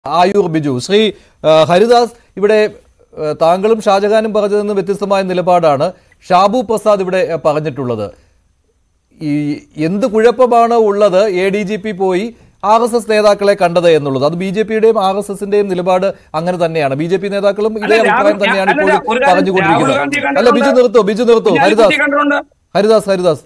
ആയൂർ ബിജു ശ്രീ ഹരിദാസ് ഇവിടെ താങ്കളും ഷാജഹാനും പറഞ്ഞതിൽ നിന്ന് വ്യത്യസ്തമായ നിലപാടാണ് ഷാബു പ്രസാദ് ഇവിടെ പറഞ്ഞിട്ടുള്ളത്. ഈ എന്ത് കുഴപ്പമാണ് ഉള്ളത് ADGP പോയി RSS നേതാക്കളെ കണ്ടത് എന്നുള്ളത്? അത് BJPയുടെയും RSSന്റെയും നിലപാട് അങ്ങനെ തന്നെയാണ്. BJP നേതാക്കളും ഇതേ അഭിപ്രായം തന്നെയാണ് ഇപ്പോൾ പറഞ്ഞുകൊണ്ടിരിക്കുന്നത്. അല്ല, ബിജു നിർത്തൂ. ഹരിദാസ്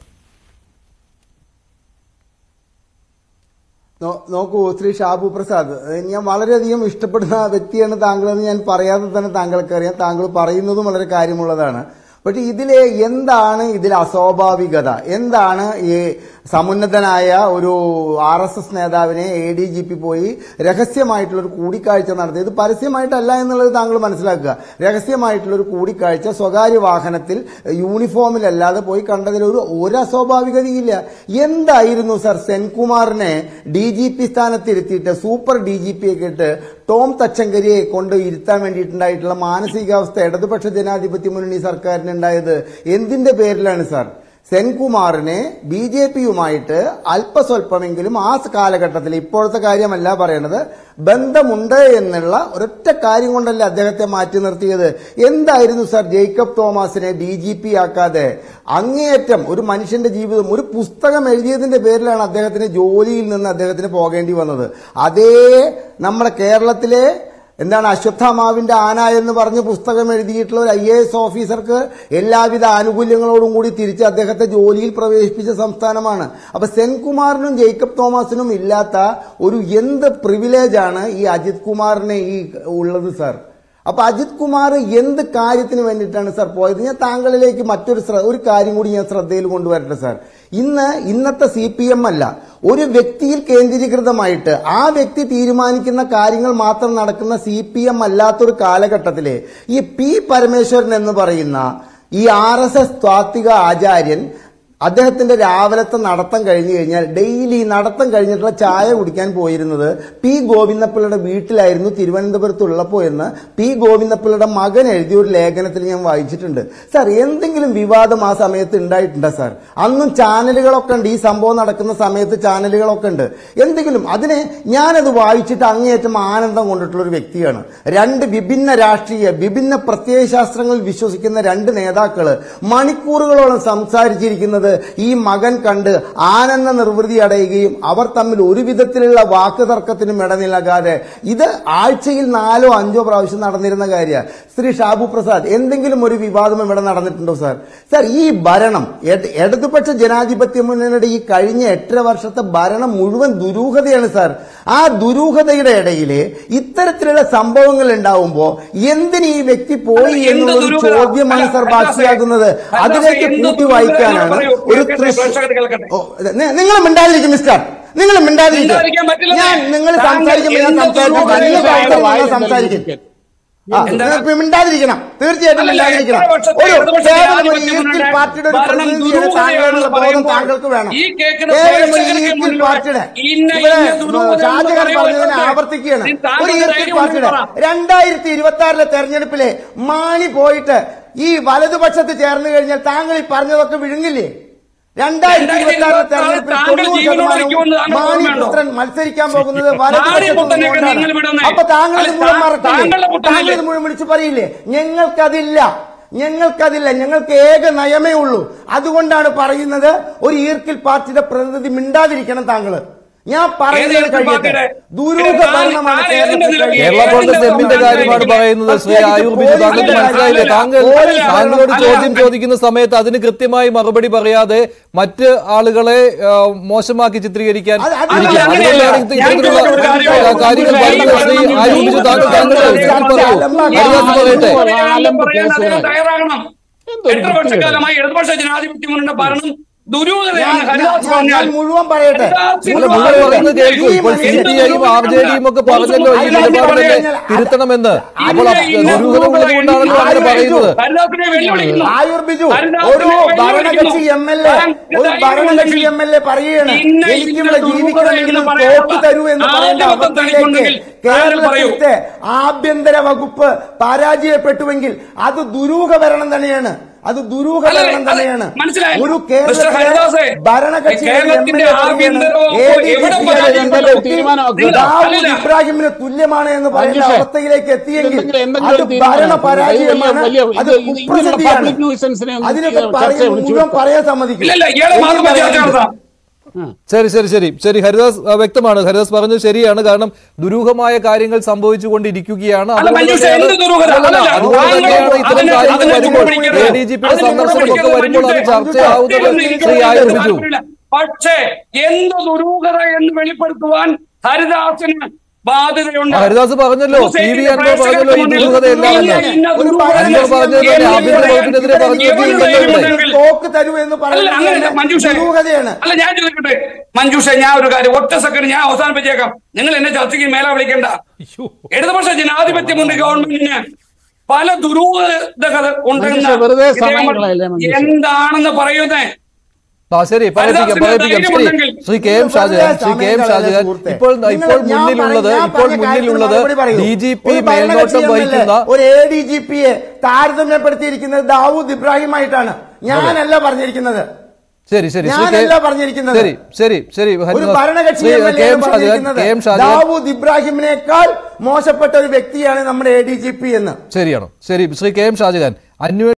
നോക്കൂ, ശ്രീ ഷാബു പ്രസാദ്, ഞാൻ വളരെയധികം ഇഷ്ടപ്പെടുന്ന വ്യക്തിയാണ് താങ്കളെന്ന് ഞാൻ പറയാതെ തന്നെ താങ്കൾക്കറിയാം. താങ്കൾ പറയുന്നതും വളരെ കാര്യമുള്ളതാണ്. പക്ഷെ ഇതിലെ എന്താണ് ഇതിൽ അസ്വാഭാവികത? എന്താണ് ഈ സമുന്നതനായ ഒരു RSS നേതാവിനെ ADGP പോയി രഹസ്യമായിട്ടുള്ളൊരു കൂടിക്കാഴ്ച നടത്തി? ഇത് പരസ്യമായിട്ടല്ല എന്നുള്ളത് താങ്കൾ മനസ്സിലാക്കുക. രഹസ്യമായിട്ടുള്ളൊരു കൂടിക്കാഴ്ച സ്വകാര്യ വാഹനത്തിൽ യൂണിഫോമിലല്ലാതെ പോയി കണ്ടതിൽ ഒരു അസ്വാഭാവികതയില്ല. എന്തായിരുന്നു സർ സെൻകുമാറിനെ DGP സ്ഥാനത്തിരുത്തിയിട്ട് സൂപ്പർ DGPയൊക്കെ ഇട്ട് ടോം തച്ചങ്കരിയെ കൊണ്ട് ഇരുത്താൻ വേണ്ടിയിട്ടുണ്ടായിട്ടുള്ള മാനസികാവസ്ഥ ഇടതുപക്ഷ ജനാധിപത്യ മുന്നണി സർക്കാരിനുണ്ടായത് എന്തിന്റെ പേരിലാണ് സർ? സെൻകുമാറിനെ BJPയുമായിട്ട് അല്പസ്വല്പമെങ്കിലും ആ കാലഘട്ടത്തിൽ, ഇപ്പോഴത്തെ കാര്യമല്ല പറയണത്, ബന്ധമുണ്ട് എന്നുള്ള ഒരൊറ്റ കാര്യം കൊണ്ടല്ലേ അദ്ദേഹത്തെ മാറ്റി നിർത്തിയത്? എന്തായിരുന്നു സർ ജേക്കബ് തോമസിനെ DGP ആക്കാതെ അങ്ങേയറ്റം ഒരു മനുഷ്യന്റെ ജീവിതം, ഒരു പുസ്തകം എഴുതിയതിന്റെ പേരിലാണ് അദ്ദേഹത്തിന് ജോലിയിൽ നിന്ന് അദ്ദേഹത്തിന് പോകേണ്ടി വന്നത്. അതേ നമ്മുടെ കേരളത്തിലെ അശ്വത്ഥാമാവിന്റെ ആന എന്ന് പറഞ്ഞ് പുസ്തകം എഴുതിയിട്ടുള്ള ഒരു IAS ഓഫീസർക്ക് എല്ലാവിധ ആനുകൂല്യങ്ങളോടും കൂടി തിരിച്ച് അദ്ദേഹത്തെ ജോലിയിൽ പ്രവേശിപ്പിച്ച സംസ്ഥാനമാണ്. അപ്പൊ സെൻകുമാറിനും ജേക്കബ് തോമസിനും ഇല്ലാത്ത ഒരു എന്ത് പ്രിവിലേജാണ് ഈ അജിത് കുമാറിനെ ഉള്ളത് സർ? അപ്പൊ അജിത് കുമാർ എന്ത് കാര്യത്തിന് വേണ്ടിയിട്ടാണ് സർ പോയത്? ഞാൻ താങ്കളിലേക്ക് ഒരു കാര്യം കൂടി ഞാൻ ശ്രദ്ധയിൽ കൊണ്ടുവരട്ടെ സർ. ഇന്നത്തെ CPM അല്ല, ഒരു വ്യക്തിയിൽ കേന്ദ്രീകൃതമായിട്ട് ആ വ്യക്തി തീരുമാനിക്കുന്ന കാര്യങ്ങൾ മാത്രം നടക്കുന്ന CPM അല്ലാത്തൊരു കാലഘട്ടത്തിലെ ഈ P പരമേശ്വരൻ എന്ന് പറയുന്ന ഈ RSS താത്വിക ആചാര്യൻ അദ്ദേഹത്തിന്റെ രാവിലത്തെ നടത്തം കഴിഞ്ഞു കഴിഞ്ഞാൽ ഡെയിലി നടത്തം കഴിഞ്ഞിട്ടുള്ള ചായ കുടിക്കാൻ പോയിരുന്നത് P ഗോവിന്ദപ്പിള്ളയുടെ വീട്ടിലായിരുന്നു തിരുവനന്തപുരത്തുള്ളപ്പോ എന്ന് P ഗോവിന്ദപ്പിള്ളയുടെ മകൻ എഴുതിയ ഒരു ലേഖനത്തിൽ ഞാൻ വായിച്ചിട്ടുണ്ട്. സാർ, എന്തെങ്കിലും വിവാദം ആ സമയത്ത് ഉണ്ടായിട്ടുണ്ടോ സാർ? അന്നും ചാനലുകളൊക്കെ ഉണ്ട്, ഈ സംഭവം നടക്കുന്ന സമയത്ത് ചാനലുകളൊക്കെ ഉണ്ട്. എന്തെങ്കിലും ഞാനത് വായിച്ചിട്ട് അങ്ങേയറ്റം ആനന്ദം കൊണ്ടിട്ടുള്ള ഒരു വ്യക്തിയാണ്. രണ്ട് വിഭിന്ന പ്രത്യയശാസ്ത്രങ്ങളിൽ വിശ്വസിക്കുന്ന രണ്ട് നേതാക്കള് മണിക്കൂറുകളോളം സംസാരിച്ചിരിക്കുന്നത് ഈ മകൻ കണ്ട് ആനന്ദ നിർവൃതി അടയുകയും അവർ തമ്മിൽ ഒരു വിധത്തിലുള്ള വാക്ക് തർക്കത്തിനും ഇടനിലകാതെ ഇത് ആഴ്ചയിൽ 4 or 5 പ്രാവശ്യം നടന്നിരുന്ന കാര്യമാണ്. ശ്രീ ഷാബു പ്രസാദ്, എന്തെങ്കിലും ഒരു വിവാദം ഇവിടെ നടന്നിട്ടുണ്ടോ സാർ? സാർ, ഈ ഭരണം ഇടതുപക്ഷ ജനാധിപത്യ മുന്നണിയുടെ ഈ കഴിഞ്ഞ 8 വർഷത്തെ ഭരണം മുഴുവൻ ദുരൂഹതയാണ് സാർ. ആ ദുരൂഹതയുടെ ഇടയില് ഇത്തരത്തിലുള്ള സംഭവങ്ങൾ ഉണ്ടാവുമ്പോൾ എന്തിന് ഈ വ്യക്തി പോയി എന്നുള്ളൊരു ചോദ്യമാണ് സാർ ബാക്കിയാകുന്നത്. അതിലേക്ക് കൂട്ടി വായിക്കാനാണ് നിങ്ങൾ മിണ്ടാതിരിക്കും മിസ്റ്റർ, നിങ്ങൾ മിണ്ടാതിരിക്കും. നിങ്ങൾ സംസാരിക്കും മിണ്ടാതിരിക്കണം, തീർച്ചയായിട്ടും മിണ്ടാതിരിക്കണം. ഒരു ഈർക്കിൽ പാർട്ടിയുടെ ഒരു പ്രതിനിധിയുടെ താങ്കളുടെ ബോധം താങ്കൾക്ക് വേണം. ഈർക്കിൽ പാർട്ടിയുടെ ഷാജഹാൻ പറഞ്ഞതിനെ ആവർത്തിക്കുകയാണ്. ഒരു ഈർക്കിൽ പാർട്ടിയുടെ 2026 തെരഞ്ഞെടുപ്പിലെ മാണി പോയിട്ട് ഈ വലതുപക്ഷത്ത് ചേർന്ന് കഴിഞ്ഞാൽ താങ്കൾ ഈ പറഞ്ഞതൊക്കെ വിഴുങ്ങില്ലേ? 2026 തെരഞ്ഞെടുപ്പിൽ 90% മാണിപുത്രൻ മത്സരിക്കാൻ പോകുന്നത് വലതുപക്ഷത്തുകൊണ്ടാണ്. അപ്പൊ താങ്കൾ ഇത് മുഴുവൻ വിളിച്ചു പറയില്ലേ? ഞങ്ങൾക്കതില്ല, ഞങ്ങൾക്ക് ഏക നയമേ ഉള്ളൂ. അതുകൊണ്ടാണ് പറയുന്നത് ഒരു ഈർക്കിൽ പാർട്ടിയുടെ പ്രതിനിധി മിണ്ടാതിരിക്കണം. താങ്കൾ ഞാൻ പറയുന്നത് കഴിയട്ടെ. ദുരൂഹ ഭരണമാണ് കേരള കോൺഗ്രസ് എമ്മിന്റെ കാര്യമാണ് പറയുന്നത്. ശ്രീ ആയൂർ ബിജു, താങ്കൾക്ക് മനസ്സിലായില്ലേ? താങ്കളോട് ചോദ്യം ചോദിക്കുന്ന സമയത്ത് അതിന് കൃത്യമായി മറുപടി പറയാതെ മറ്റ് ആളുകളെ മോശമാക്കി ചിത്രീകരിക്കാൻ കാര്യങ്ങൾ പറയുന്നത്. ശ്രീ ആയൂർ ബിജു, താങ്കൾ പറയട്ടെ. 8 വർഷക്കാലമായി ഇടതുപക്ഷ ജനാധിപത്യ മുന്നണിയുടെ ഭരണം മുഴുവൻ പറയട്ടെ. RJDയും ഒക്കെ പറഞ്ഞല്ലോ ഈ നിലപാടിനെ തിരുത്തണമെന്ന്. അപ്പോൾ ദുരൂഹതയുള്ളതുകൊണ്ടാണല്ലോ അങ്ങനെ പറയുന്നത്. ആയൂർ ബിജു, ഒരു ഭരണകക്ഷി MLA പറയുകയാണ് എനിക്കിവിടെ ജീവിക്കണമെങ്കിലും തോക്ക് തരൂ എന്ന് പറയേണ്ട അവസ്ഥയിലേക്ക് കേരളത്തിലെ ആഭ്യന്തര വകുപ്പ് പരാജയപ്പെട്ടുവെങ്കിൽ അത് ദുരൂഹ ഭരണം തന്നെയാണ്. അത് ദുരൂഹ ഭരണം തന്നെയാണ്. ഒരു കേരളത്തിലെ ഭരണകക്ഷിയുടെ ദാവൂദ് ഇബ്രാഹിമിന് തുല്യമാണ് എന്ന് പറയുന്ന അവസ്ഥയിലേക്ക് എത്തിയെങ്കിൽ അത് ഭരണ പരാജയമാണ്, അത് കുപ്രസിദ്ധിയാണ്. അതിനൊക്കെ മുഴുവൻ പറയാൻ സമ്മതിക്കില്ല. ശരി ശരി ശരി ശരി ഹരിദാസ് വ്യക്തമാണ്. ഹരിദാസ് പറഞ്ഞത് ശരിയാണ്. കാരണം ദുരൂഹമായ കാര്യങ്ങൾ സംഭവിച്ചുകൊണ്ടിരിക്കുകയാണ്. അതുകൊണ്ട് തന്നെയാണ് ഇത്തരം കാര്യങ്ങൾ വരുമ്പോൾ ADGPയുടെ സന്ദർശനമൊക്കെ വരുമ്പോൾ അത് ചർച്ചയാവുന്നത്. ശ്രീ ആയൂർ ബിജു, പക്ഷേ എന്ത് ദുരൂഹത എന്ന് വെളിപ്പെടുത്തുവാൻ ഹരിദാസിന് ബാധ്യതയുണ്ട്. ഹരിദാസ് പറഞ്ഞല്ലോ, TV അൻവർ പറഞ്ഞല്ലോ ഈ ദുരൂഹതയെല്ലാമെന്ന്. അൻവർ പറഞ്ഞത് തന്നെ ആഭ്യന്തര വകുപ്പിനെതിരെ പറഞ്ഞു. അല്ല, ഞാൻ ചോദിക്കട്ടെ മഞ്ജുഷ, ഞാൻ ഒരു കാര്യം ഒറ്റ സെക്കൻഡ് ഞാൻ അവസാനിപ്പിച്ചേക്കാം. നിങ്ങൾ എന്നെ ചർച്ചയ്ക്ക് മേലെ വിളിക്കേണ്ട. ഇടതുപക്ഷ ജനാധിപത്യ മുന്നണി ഗവൺമെന്റിന് പല ദുരൂഹതകൾ ഉണ്ടെന്ന് എന്താണെന്ന് പറയുന്നേ. ശരി, പറയിപ്പിക്കാം. ശ്രീ കെ എം ഷാജഹാൻ, ഇപ്പോൾ മുന്നിലുള്ളത് DGP മേൽനോട്ടം വഹിക്കുന്ന ഒരു ADGPയെ താരതമ്യപ്പെടുത്തിയിരിക്കുന്നത് ദാവൂദ് ഇബ്രാഹിമായിട്ടാണ്. ഞാനല്ല പറഞ്ഞിരിക്കുന്നത്. ശരി ശരി പറഞ്ഞിരിക്കുന്നത് ശരി ശരി ഒരു ഭരണകക്ഷി ദാവൂദ് ഇബ്രാഹിമിനേക്കാൾ മോശപ്പെട്ട ഒരു വ്യക്തിയാണ് നമ്മുടെ ADGP എന്ന്. ശരിയാണോ? ശരി, ശ്രീ കെ എം ഷാജഹാൻ,